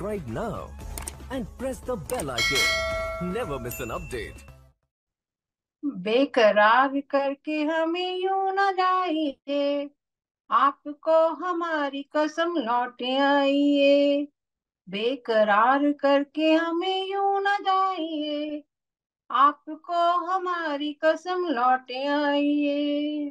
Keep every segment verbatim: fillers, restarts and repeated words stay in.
Subscribe now and press the bell icon. Never miss an update. बेकरार करके हमें यूं न जाइए, आपको हमारी कसम लौटे आइए। बेकरार करके हमें यूं न जाइए, आपको हमारी कसम लौटे आइए।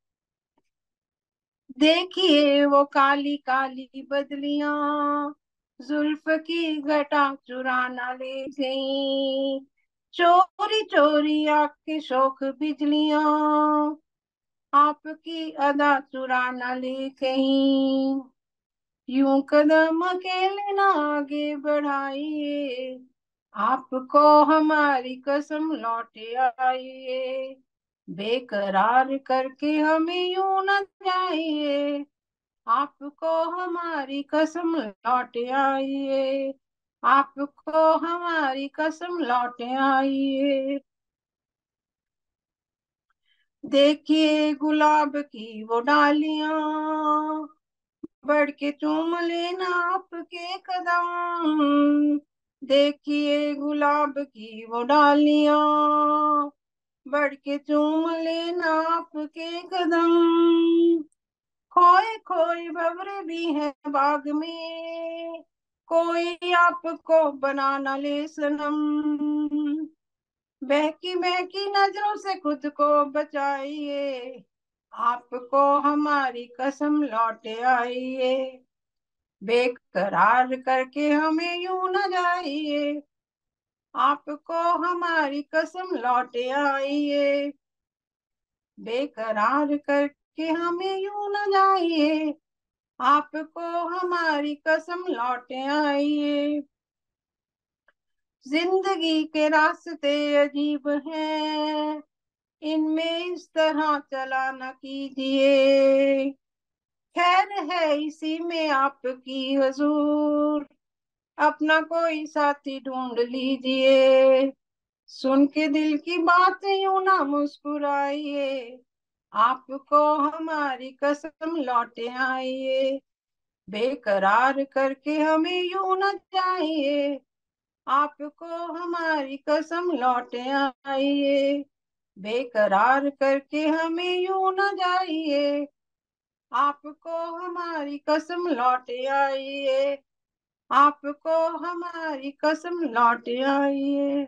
देखिए वो काली काली बदलियां, जुल्फ की घटा चुरा न ले गई। चोरी चोरी आके शोक बिजलियां, आपकी अदा चुरा न ले कहीं। यूं कदम अकेले न आगे बढ़ाइए, आपको हमारी कसम लौटे आइए। बेकरार करके हमें यूं न जाइए, आपको हमारी कसम लौटे आइए। आपको हमारी कसम लौटे आइए। देखिए गुलाब की वो डालियां, बढ़ के चूम लेना आपके कदम। देखिए गुलाब की वो डालियां, बढ़ के चूम लेना आपके कदम। खोए खोए भंवरे भी हैं बाग में, कोई आपको बना न ले सनम। बहकी बहकी नजरों से खुद को बचाइए, आपको हमारी कसम लौटे आइए। बेकरार करके हमें यूं न जाइए, आपको हमारी कसम लौटे आइए। बेकरार करके हमें यूं न जाइए, आपको हमारी कसम लौटे आइए। जिंदगी के रास्ते अजीब हैं, इनमें इस तरह चला न कीजिए। खैर है इसी में आपकी हुजूर, अपना कोई साथी ढूंढ लीजिए। सुन के दिल की बात यूं ना मुस्कुराइए, आपको हमारी कसम लौटे आइए। बेकरार करके हमें यूं न जाइए, आपको हमारी कसम लौटे आइए। बेकरार करके हमें यूं न जाइए, आपको हमारी कसम लौटे आइए। आपको हमारी कसम लौटे आइए।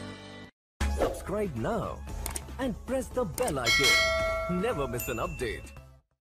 Subscribe now and press the bell icon. Never miss an update.